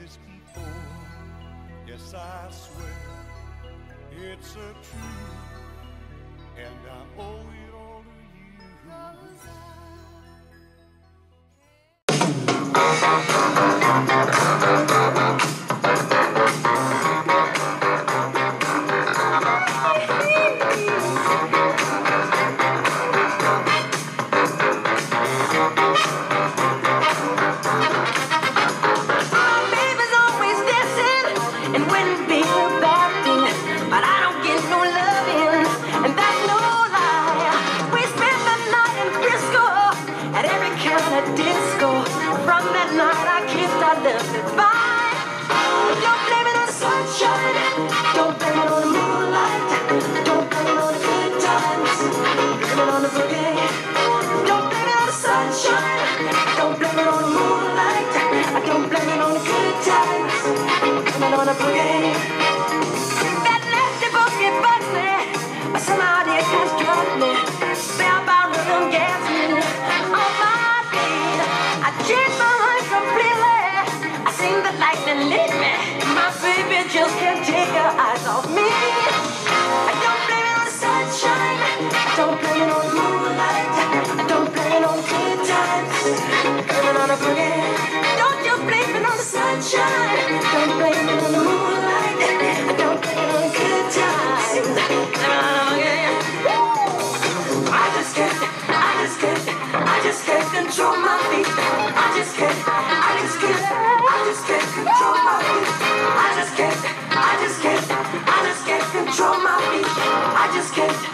this before. Yes, I swear it's a truth, and I owe it all to just can't take her eyes off me. I don't blame it on the sunshine, I don't blame it on the moonlight, I don't blame it on the good times, I blame it on the boogie. Don't you blame it on the sunshine, don't blame it on the moonlight, I don't blame it on the good times, blame it on the boogie. I just can't control my feet. I just can't control my feet. I just can't control my feet. I just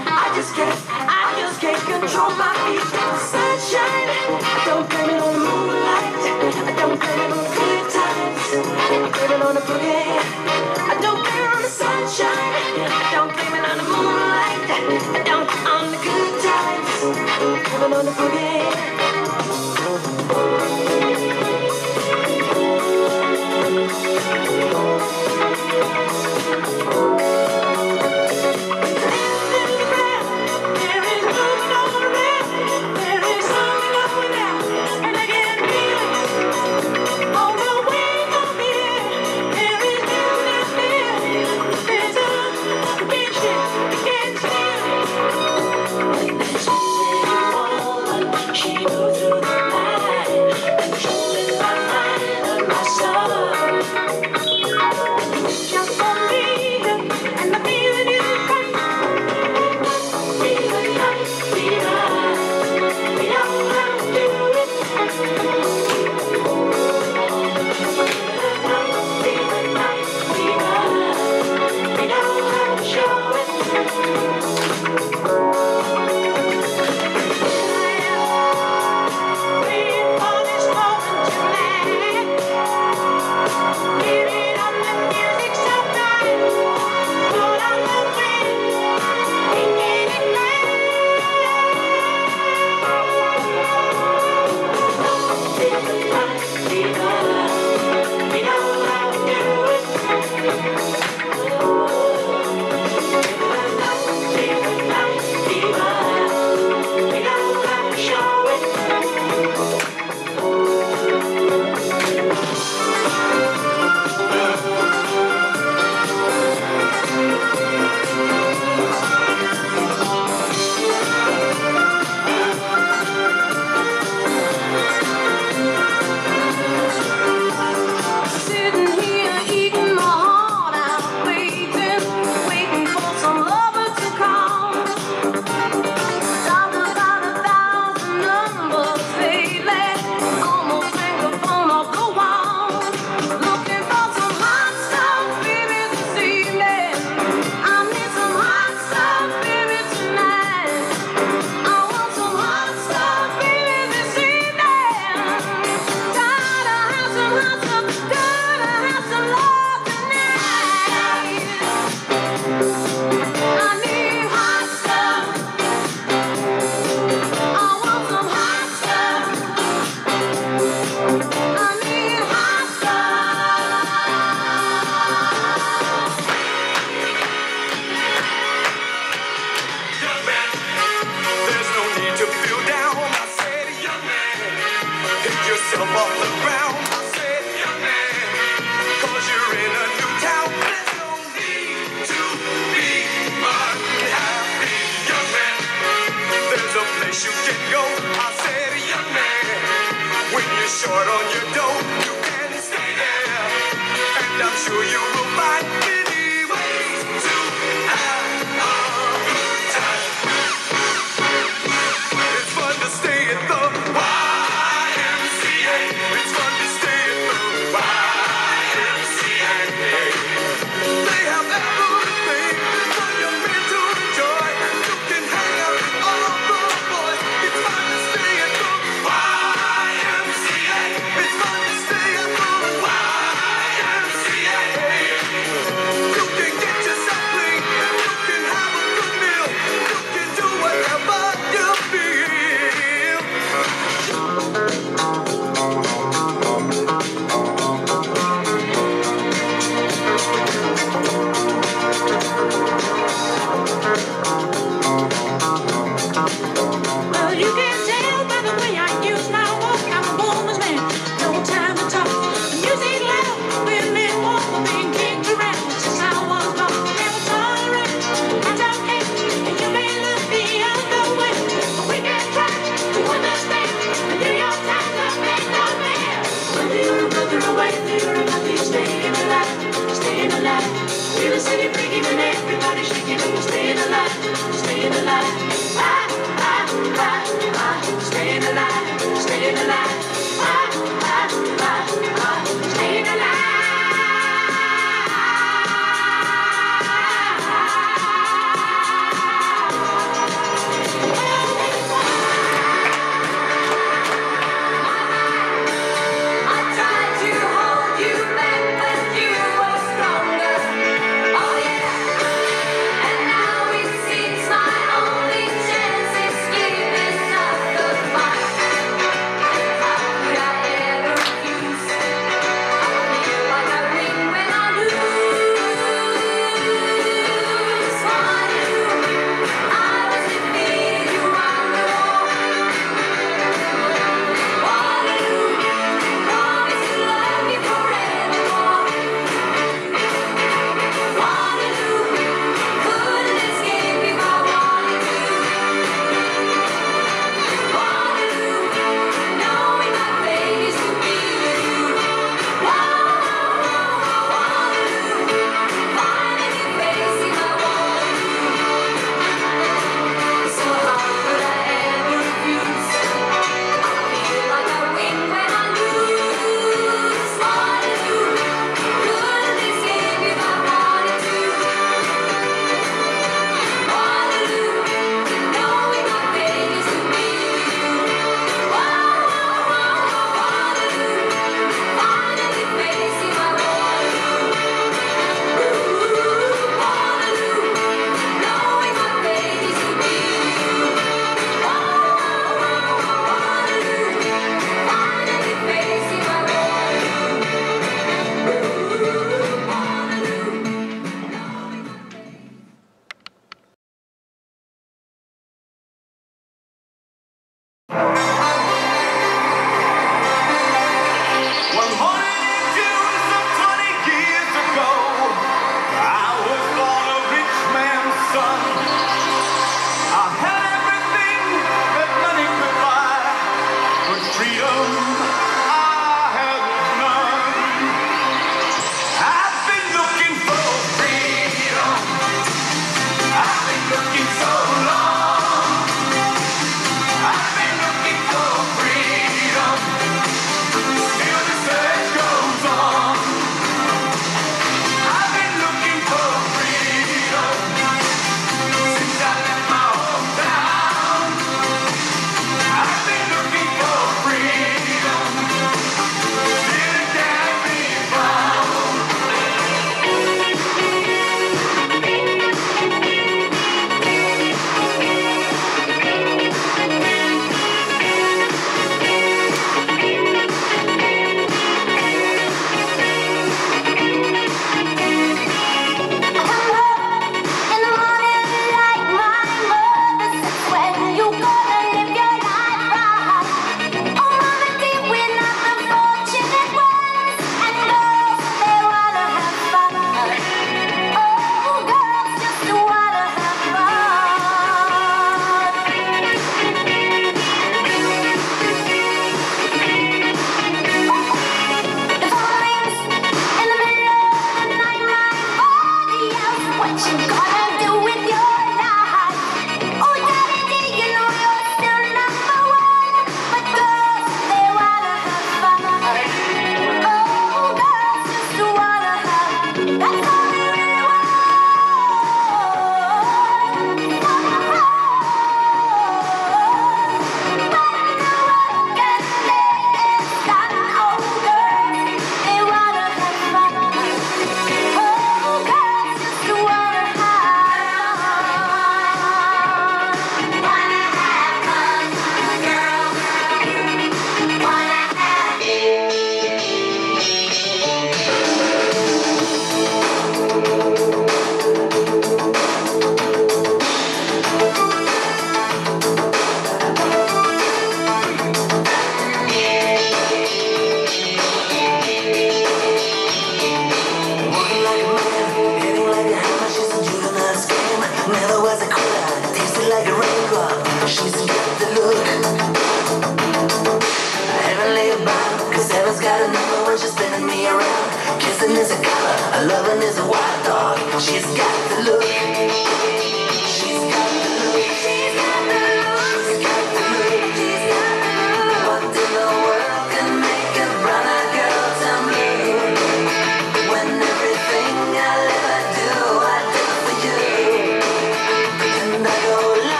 can't control my feet. Sunshine, I don't blame it on the moonlight. I don't blame it on the good times. I blame it on the boogie. I don't blame it on the sunshine. I don't blame it on the moonlight. I don't on the good times. I blame it on the boogie. yourself off the ground. I said, young man, wish you can go. I said, young man, when you're short on your dough, you can stay there. And I'm sure you will find many ways to have a good time. It's fun to stay at the YMCA. It's fun to stay at the YMCA. They have everything for young men to enjoy. You can hang out with all of the boys. It's fun to stay at the YMCA. It's fun to stay at the YMCA. You can get yourself clean. You can have a good meal. You can do whatever you feel. Well, you can tell by the way I use my walk, I'm a woman's man, no time to talk. The music loud, women walk, being kicked around since I was born. Never tolerate, I don't hate, and you may look the other way, but we can try to understand. The New York Times have made no man. Whether you're a brother or whether you're a mother, you're staying alive, staying alive. Feel the city breaking and everybody shaking, and we're staying alive, staying alive. Staying alive, staying alive, staying alive. I tried to hold you back, but you were stronger. Oh yeah, and now it seems my only chance is giving up the fight. How could I ever refuse? I feel like I win when I lose. Waterloo, I was defeated, you won the war. Waterloo, promise to love me forevermore. Waterloo, couldn't escape if I wanted to. Waterloo, knowing my fate is to be with you. Waterloo, finally facing my Waterloo. So how could I ever refuse? I feel like I win when I lose. Waterloo, couldn't escape if I wanted to. Waterloo, knowing my fate is to be with you. Waterloo, finally facing my Waterloo. Waterloo, knowing my fate is to be with you. Waterloo, finally facing my One morning in June, some 20 years ago, I was born a rich man's son. I had everything that money could buy, but freedom I had none. I've been looking for freedom. I've been looking so long. I've been looking for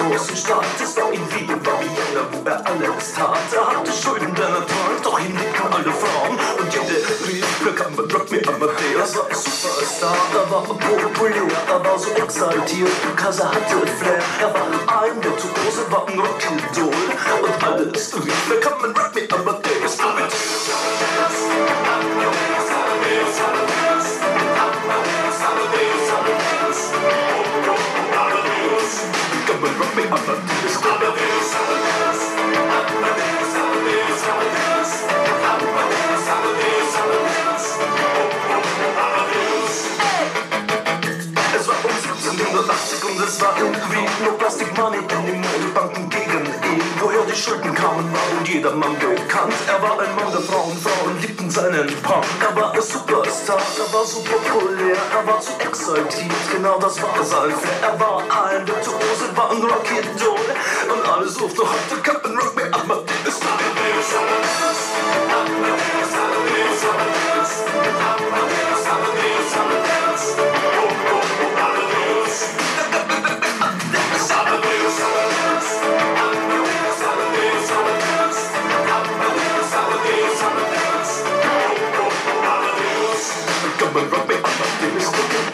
großen Stadt. Es war in Wien, war Vienna, wo er alles tat. Er hatte Schulden, denn er trank, doch ihn liebten alle Frauen. Und jede rief, wer kann man Rock Me Amadeus? Er war ein Superstar, er war populär, er war so exaltiert, because er hatte Flair. Er war ein Virtuose, war ein Rockidol. Und alles rief, wer kann man Rock Me Amadeus? Come and rock me Amadeus, Amadeus, Amadeus, Amadeus, Amadeus, Amadeus, Amadeus, Amadeus, Amadeus, Amadeus. Es war um 1780 und es war irgendwie nur Plastic Money in den Modebanken gegen ihn. Woher die Schulden kamen, war wohl jedermann bekannt. Er war ein Mann der Frauen, Frauen liebten seinen Punk. Er war ein Superstar, er war so populär, er war zu exaltiert, genau das war sein Flair. Er war ein Virtuose, war ein Rockidol und alle suchten heute Captain Rock Me Amadeus, Amadeus, Amadeus, Amadeus, Amadeus, Amadeus, Amadeus, Amadeus, Amadeus, oh, oh, oh, Amadeus, Amadeus, Amadeus, Amadeus, Amadeus, Amadeus, Amadeus, Amadeus, Amadeus, oh, oh, oh, Amadeus, come and rock me Amadeus.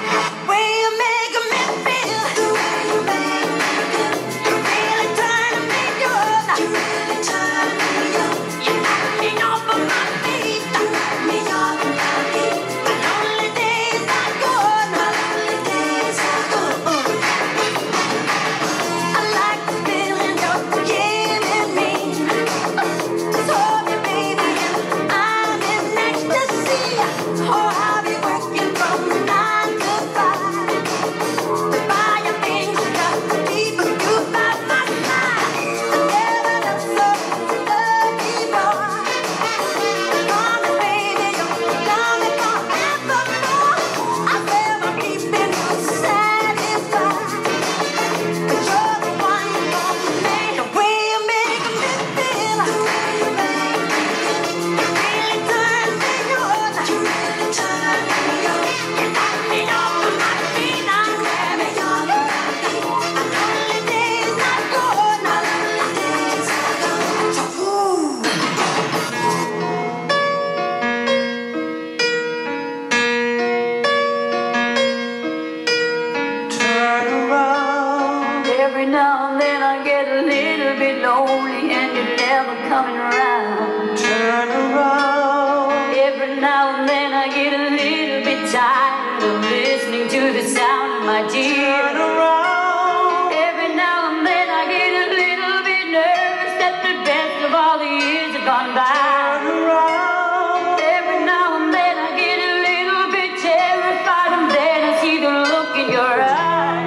Every now and then I get a little bit lonely and you're never coming around. Turn around. Every now and then I get a little bit tired of listening to the sound of my tears. Turn around. Every now and then I get a little bit nervous that the best of all the years have gone by. Turn around. Every now and then I get a little bit terrified and then I see the look in your eyes.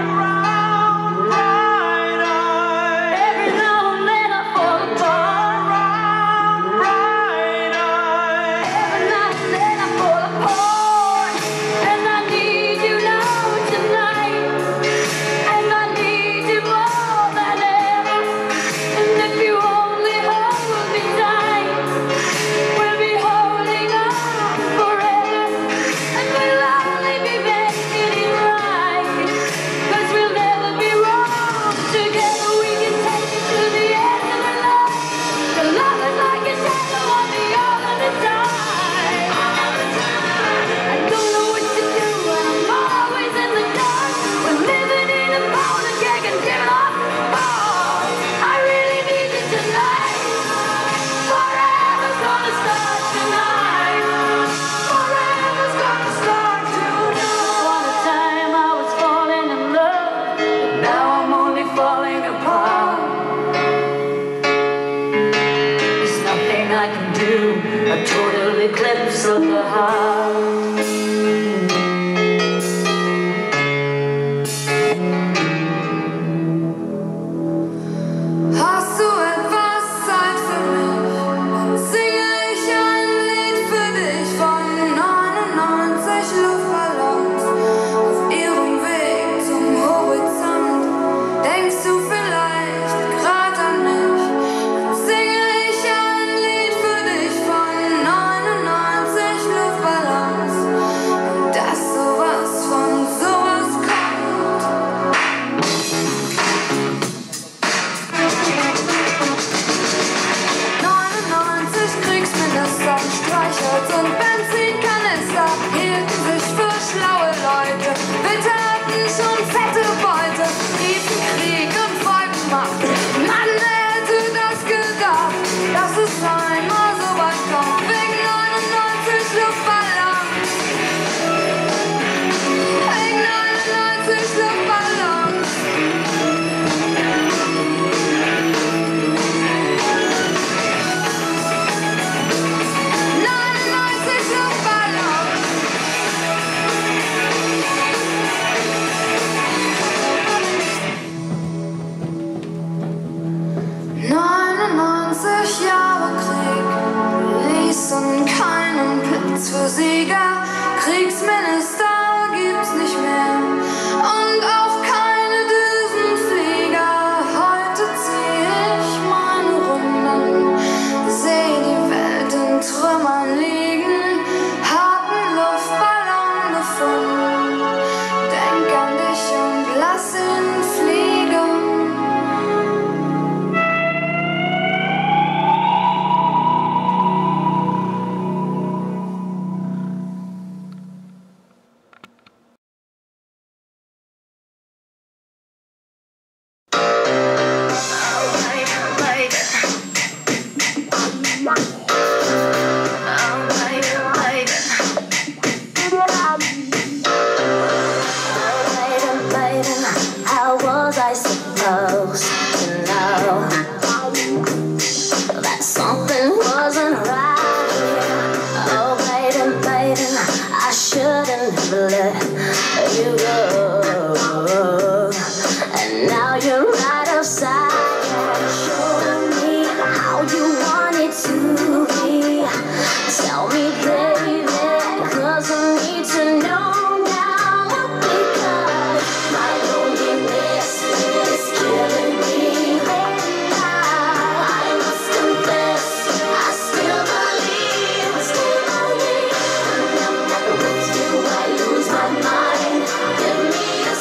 A total eclipse of the heart. Hast du etwas Zeit für mich? Singe ich ein Lied für dich von 99 Luftballons auf ihrem Weg zum Horizont. Denkst du vielleicht grad an mich? Singe ich ein Lied für dich von 99 Luftballons. durch Jahre Krieg, ließen keinen Platz für Sieger. Kriegsminister gibt's nicht mehr und auch keine Düsenflieger. Heute zieh ich meine Runden, seh die Welt in Trümmern liegen, hab 'n Luftballon gefunden, denk an dich und lass ihn fliegen. How was I supposed to know that something wasn't right here? Oh, baby, I shouldn't have let you go. And now you're right outside, showing me how you want it to be. Tell me, baby, 'cause I need to know now, because my loneliness is killing me. I must confess, I still believe. When I'm not with you, I lose my mind. Give me a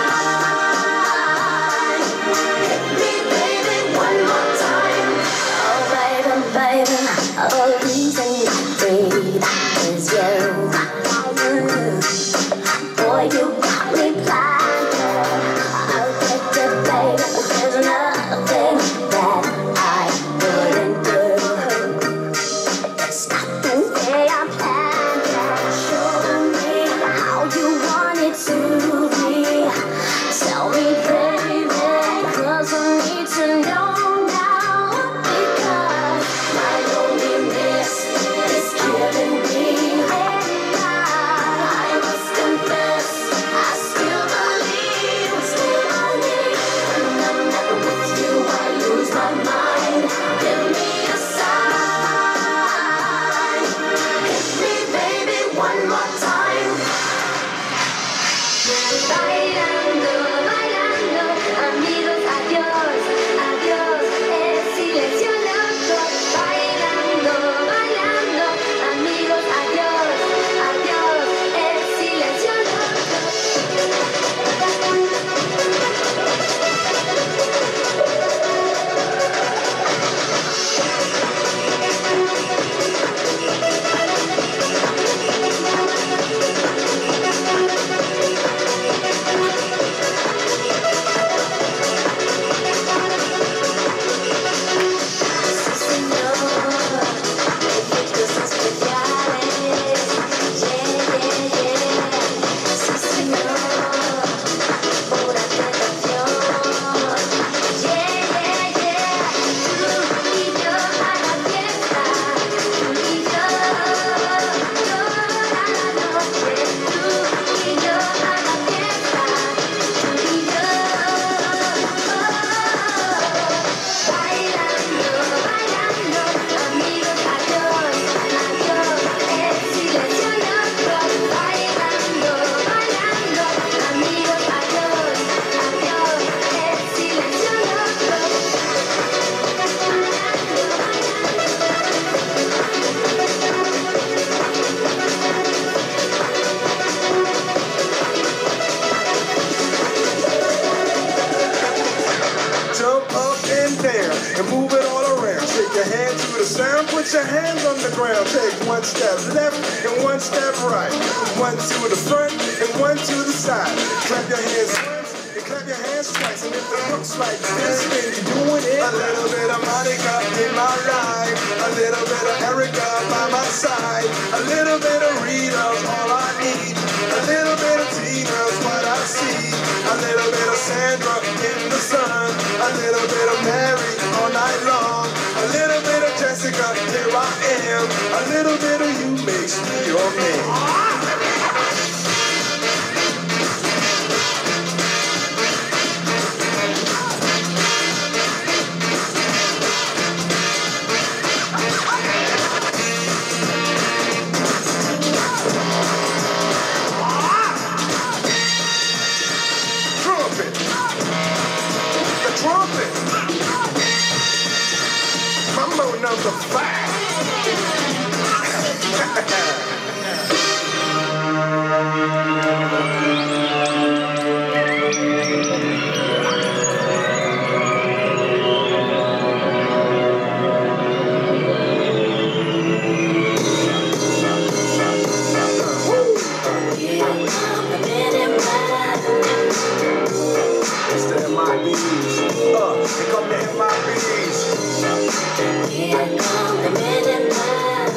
sign. Hit me, baby, one more time. Oh, baby, the reason I breathe is you. Boy, you got me blinded. I'll get it, baby. There's nothing that I wouldn't do. It's not the way I planned it. Show me how you want it to be. Tell me, baby, 'cause I need to know now, because my loneliness is killing me. I must confess, I still believe. When I'm not with you, I lose my mind. Give me a sign. Hit me, baby, one more time. Bailando, bailando, amigos, adiós, adiós, el silencio loco. Bailando, bailando, amigos, adiós, adiós, el silencio loco. Put your hands on the ground. Take one step left and one step right. One to the front and one to the side. Clap your hands once and clap your hands twice. And if it looks like this, then you're doing it. A little bit of Monica in my life. A little bit of Erica by my side. A little bit of Rita's all I need. A little bit of Tina's what I see. A little bit of Sandra in the sun. A little bit of Mary all night long. A little bit of Jessica, here I am. A little bit of you makes me your man. the fact. It's the MIBs. Here come the MIBs. Here come the men in black.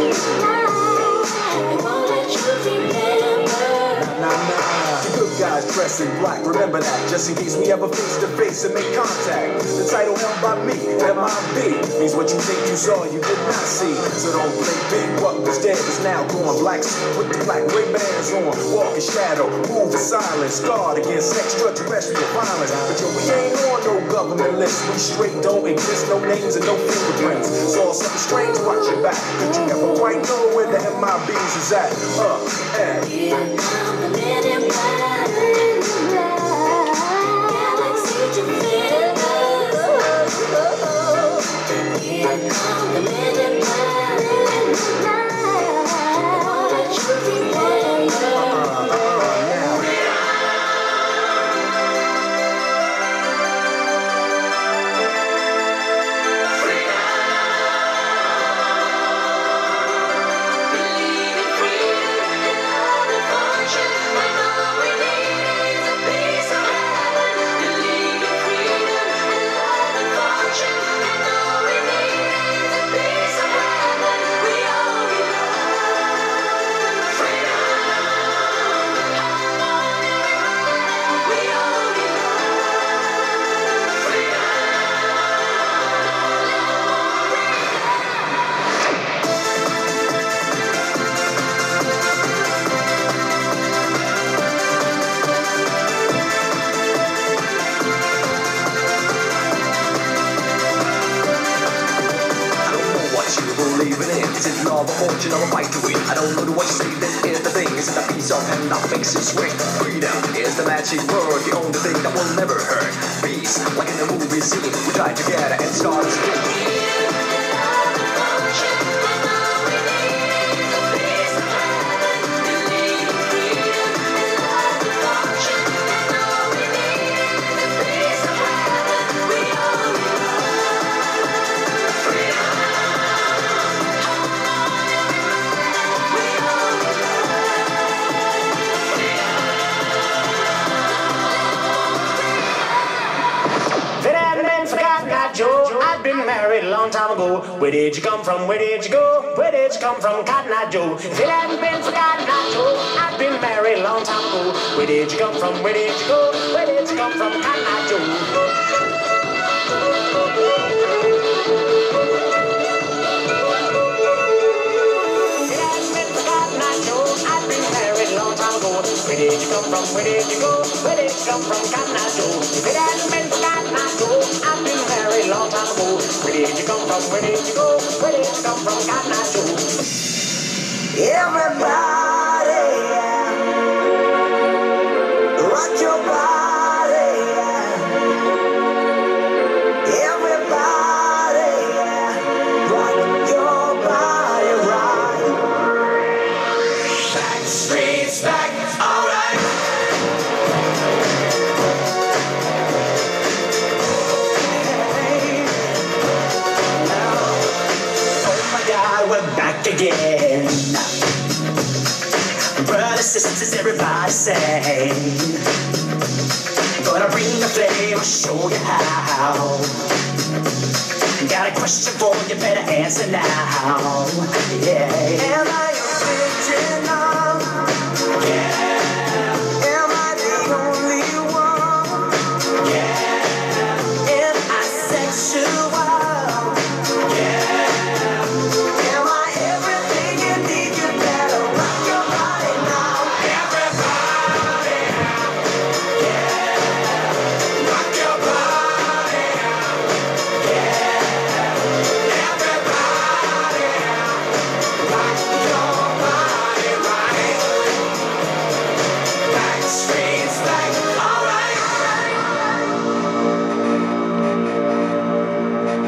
They won't let you remember. Nah. The good guys dress in black. Remember that, just in case we ever face to face and make contact. The title held by me, MIB, means what you think you saw, you did not see. So don't play big. What was dead is now gone. Black suit with the black gray bands on. Walk in shadow, move in silence. Guard against extraterrestrial violence. But yo, we ain't on no government list. We straight don't exist. No names and no fingerprints. Saw something strange, watch your back. Could you ever quite know where the MIBs is at? And Here come the men in black. Galaxy to fill. Here come the men in black. They won't let you remember. now. Believe in freedom and love and fortune. When all we need is a piece of heaven. Believe in freedom and love and fortune. When all we need is a piece of heaven. We only love freedom. We only love freedom. I don't know what you believe in. Is it love or fortune or a fight to win? I don't know what you say, this is the thing. Is it a piece of hand that makes you swing? Freedom is the magic word, the only thing that will never hurt. Peace, like in a movie scene, we try together and start a scene. If it hadn't been for Cotton Eye Joe, I'd been married a long time ago. Where did you come from? Where did you go? Where did you come from, Cotton Eye Joe? If it hadn't been for Cotton Eye Joe, I'd been married a long time ago. Where did you come from? Where did you go? Where did you come from, Cotton Eye Joe? If it hadn't been for Cotton Eye Joe, I'd been married a long time ago. Where did you come from? Where did you go? Where did you come from, Cotton Eye Joe? If it hadn't been for Cotton Eye Joe, I'd been married a long time ago. Where did you come from? Where did you go? Where did you come from, Cotton Eye Joe? Everybody, rock your body. Everybody, rock your body right. Back streets back, alright. Oh my God, we're back again. Brothers, sisters, everybody say. Gonna bring the flame, I'll show you how. Got a question for you, better answer now. Yeah. Am I original? Yeah. Am I the only one? Yeah. Am I sexual? Yeah. Am I everything you need? You better rock your body now. Everybody. Yeah. Rock your body. Yeah. Everybody. Rock your body right. Back streets back, alright.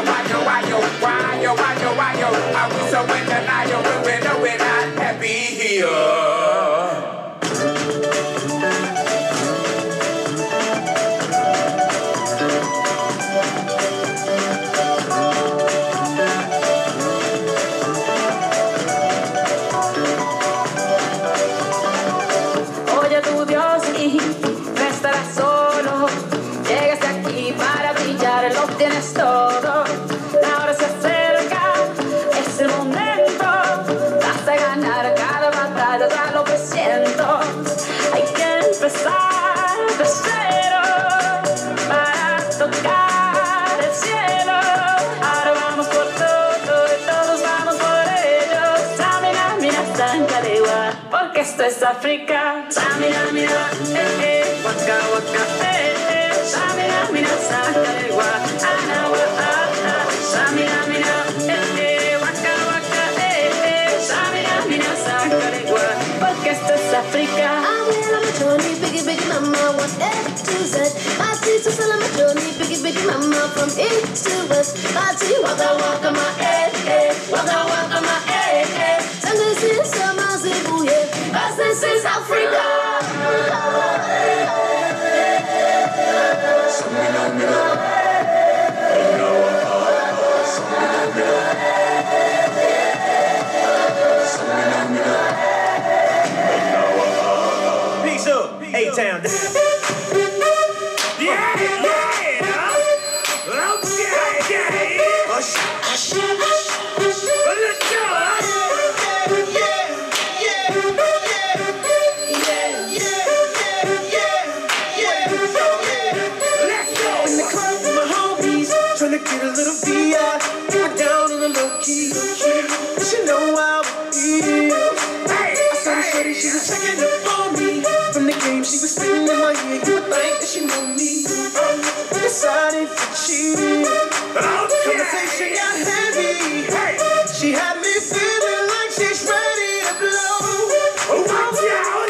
Are we so in denial when we know we're not happy here? Oye tu Dios y no estarás solo. Llegaste aquí para brillar, lo tienes todo. La hora se acerca, es el momento. Vas a ganar cada batalla, ya lo presiento. Hay que empezar de cero para tocar el cielo. Ahora vamos por todo y todos vamos por ello. Samina, mira, Sankarewa, porque esto es África. Samina, mira, waka, waka, Samina, mira, Sankarewa, Anawa, Samina, mira, waka, waka, Samina, mira, Sankarewa, porque esto es África. I'm well on my journey, biggie, biggie, mama, one A to Z. My teacher's still on my journey, biggie, biggie, mama, from east to west. My tea, waka, waka, my waka, waka, my and this is summer, Zibuye, cause this is Africa. Peace up, A-Town. Get a little VI, put it down in a low key. She know how it feels. I saw the shorty, she was checking up on me. From the game, she was spitting in my ear. You would think that she knew me. Decided to cheat. Conversation got heavy. She had me feeling like she's ready to blow. Watch out!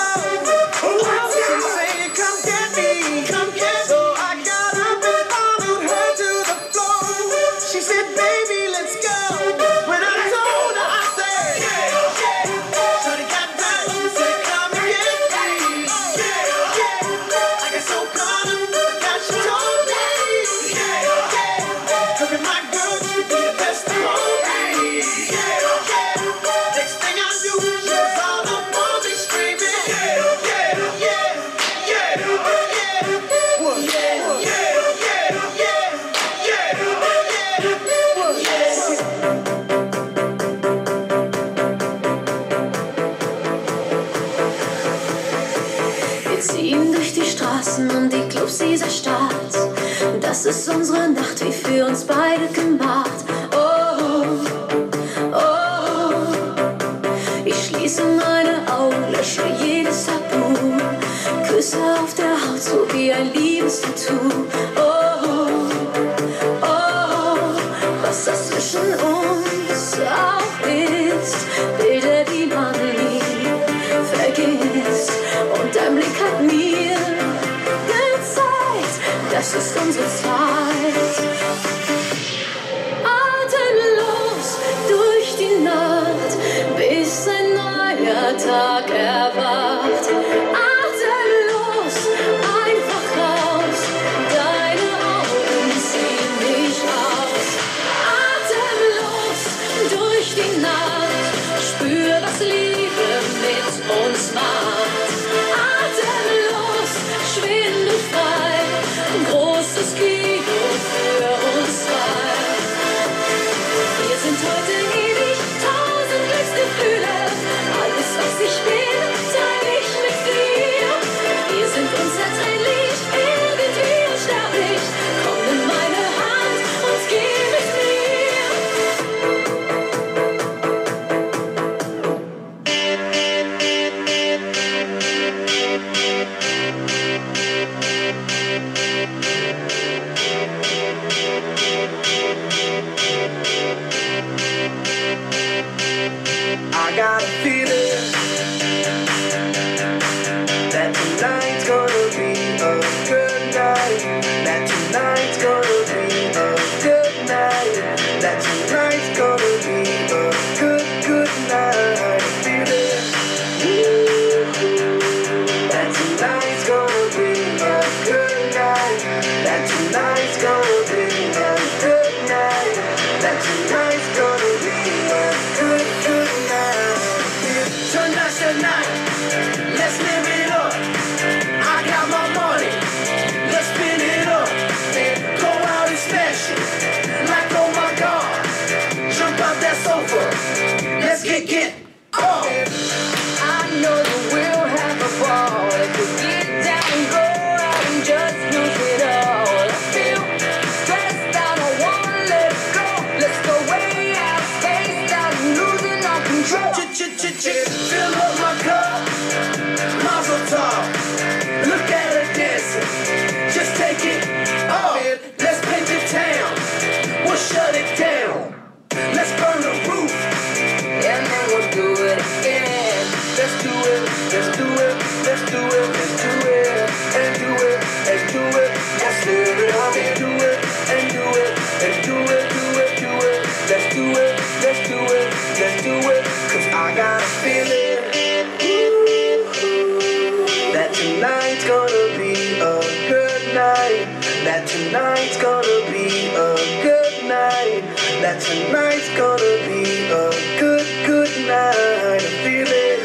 She's saying, come get me, come get me. So I got up and followed her to the floor. She said, baby, let's go. When I told her, I said, Shorty got back, said, come and get me. I got so caught up, forgot she told me. Her and my girl, she be the best of all me. Next thing I knew, she was all up on me screaming. Wir ziehen durch die Straßen und die Clubs dieser Stadt. Das ist unsere Nacht, wie für uns beide gemacht. Oh, oh, ich schließe meine Augen, lösche jedes Tabu. Küsse auf der Haut, so wie ein Liebestattoo. Oh, oh, was das zwischen uns auch ist. Bilder, die man nie vergisst. Und dein Blick hat mir gezeigt, das ist unsere Zeit. Atemlos durch die Nacht, bis ein neuer Tag erwacht. Atemlos, einfach raus, deine Augen ziehen mich aus. Atemlos durch die Nacht, spür, was Liebe mit uns macht. Atemlos, schwindefrei, großes Kino für uns that tonight's gonna be a good, good night. Feel it. That tonight's gonna be a good night. That tonight's gonna be a good night. That tonight's gonna be a good, good night. Tonight's the night. Let's live it up. I got my money. Let's spin it up. Go out and smash it. Like, oh my God. Jump out that sofa. Let's get up. I know that we'll have a ball if we get down and go out and just lose it all. I feel stressed out, I wanna let go. Let's go way out, spaced out, losing our control. Fill up my cup, Mazel tov. Look at her dancing, just take it off. Let's paint the town, we'll shut it down. Let's burn the roof, And then we'll do it again. let's do it, let's do it, let's do it, let's do it, and do it, and do it. Let's live it up and do it, and do it, and do it, do it, do it. Let's do it, let's do it, let's do it. Cause I got a feeling that tonight's gonna be a good night. That tonight's gonna be a good night. That tonight's gonna be a good, good night. I feel it.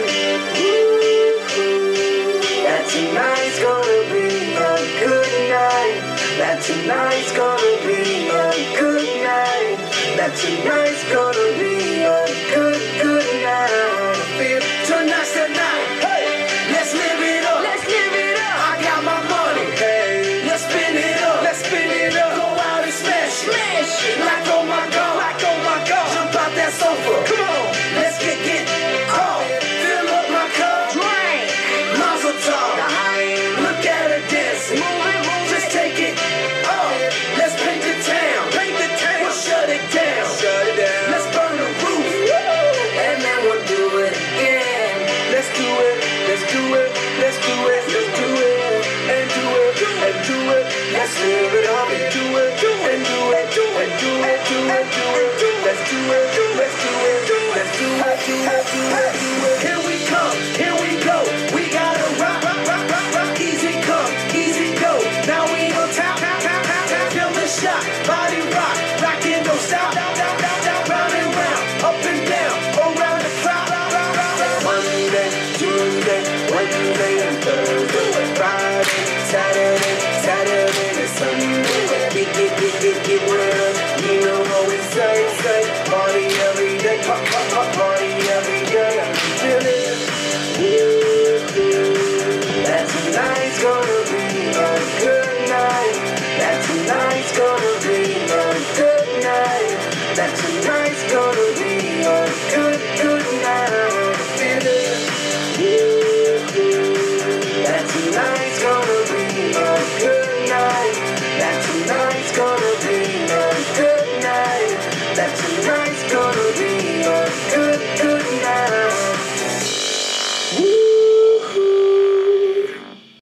That tonight's gonna be a good night. That tonight's gonna be a good night. That tonight's gonna be a good, good night. I feel tonight's the night. Hey, let's live it up. Let's live it up. I got my money. Hey, let's spin it up. Let's spin it up. Go out and smash it. Smash it. Like oh my God. Like oh my God. Jump out that sofa. Come on. Let's get off. Fill up my cup. Drink. Mazel tov. Look at her dancing. Just take it off. Let's paint the town. Paint the town. We'll shut it down. Shut it down. Let's burn the roof. And then we'll do it again. Let's do it. Let's do it. Let's do it. Let's do it. And do it. And do it. Let's live it up and do it. And do it. And do it. Do it. Do it. Let's do it. Let's do it. Let's do it. Do it. Do it. Do it. Here we come. Here we go. We gotta rock, rock, rock, rock, rock. Easy come, easy go. Now we on top, top, top, top, top. Feel the shot, body rock, rockin' don't stop, down, down, down, down, round and round, up and down, around the clock. Monday, Tuesday, Wednesday, and Thursday, Friday, Saturday, Saturday, and Sunday. Get with us. You know what we say, party every day, party every day. Feel it. That tonight's gonna